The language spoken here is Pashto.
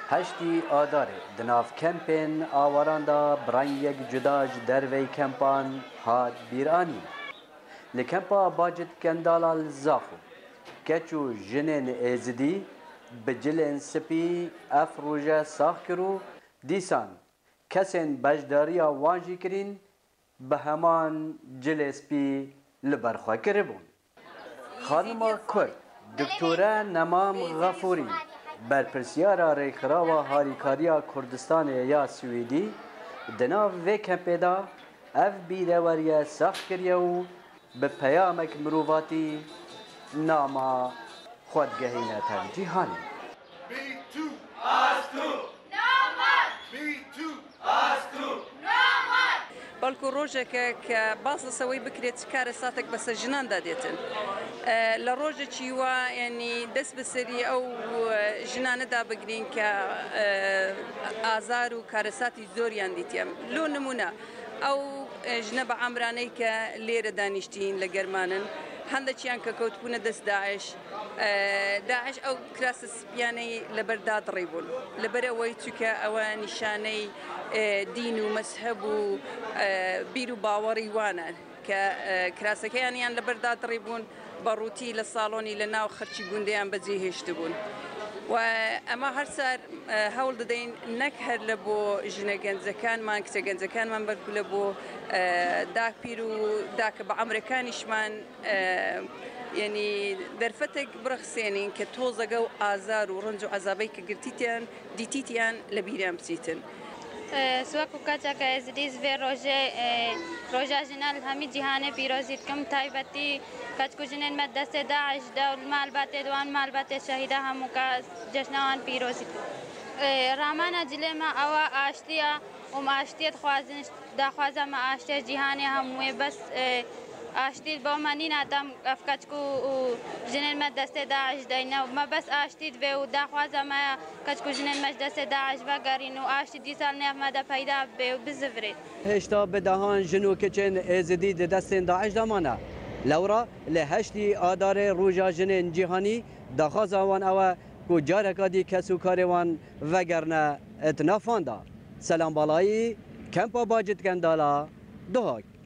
هشتی آداره دناف کمپین آواراندا بران یک جداج دروی کمپان هاد بیرانی لکمپا باجت کندالال زاخو کچو جنین ایزدی بجلن سپی افروژه ساخ کرو دیسان کسین بجداریا وانجی کرین به همان جل سپی لبرخوا کربون خانم کرد دکتوره نمام غفوری برپرسیارا ریخراوا هاریکاریا کردستان یا سویدی دناو و کمپیدا اف بیروریه ساخت کریه و به پیامک مروواتی ناما خودگهینه تر جیهانی بەڵکو ڕۆژێکە کە باسە سەوەی بکرێت کارە ساتێک بەسەر ژناندا دێتن لە ڕۆژێکی وە ینی دەست بەسەری ئەو ژنانەدا بگرین کە ئازار و کارەساتی زۆریان دیتیم لۆ نمونە ئەو ژنە بە ئامرانەی کە لێرە دانیشتین لە گەرمانن هەندێکیان کە کەوتبوونە دەست داعش ئەو کراسە سپیانەی لەبەردا دڕیبوون لەبەرەوەی چونکە ئەوە نیشانەی دین و مەسهەب و بیر و باوەڕی وانە کە کراسەکەیانیان لەبەردا دڕیبوون بەڕووتی لە ساڵۆنی لە ناو خەرچی گوندەیان بەجێهێشت بوون و ئەمە هەرسار هەوڵ دەدەین نەک هەر لە بۆ ژنە گەنجەکانمان کچە گەنجەکانمان بەرگو لە بۆ داپیر و داکە بە ئەمریکانیشمان ینی دەرفەتێک بڕەخسێنین کە تۆزەگە و ئازار و ڕنج و عەزابەی کە گرتیتیان دیتیتیان لە بیریان بچیتن سوەکو کاتێکە ئێزدیز vê ڕۆژە ژنە هەمی جیهانê پیرۆزی دکەم تایبەتی کەچکو ژنên me destê Daeş de û malbatê wan malbatê şehîda hemû ka ceşnawan pîrozî ramana cilê me ewa aştiya û me aştiyê dixwazin daxwaza me aştiya cîhanê hemûyê bes aştî bo me nîna dem ev keçkû û jinên me destê Daeş deyne û me bes aştî divê û daxwaza me ya keçkû jinên me ji destê Daeş vegerîn û aştî dîsal nêv me de peyda bê û bizivirîn هشتا بدهان جنو کچن ازدی د دستین داعش دمانه لورا له هشتی آدار روجا جنین جهانی دخوازوان او کو جارکادی کسو کاروان وگرنه اتنافان دا سلام بالایی کمپا باجت گندالا دوهاک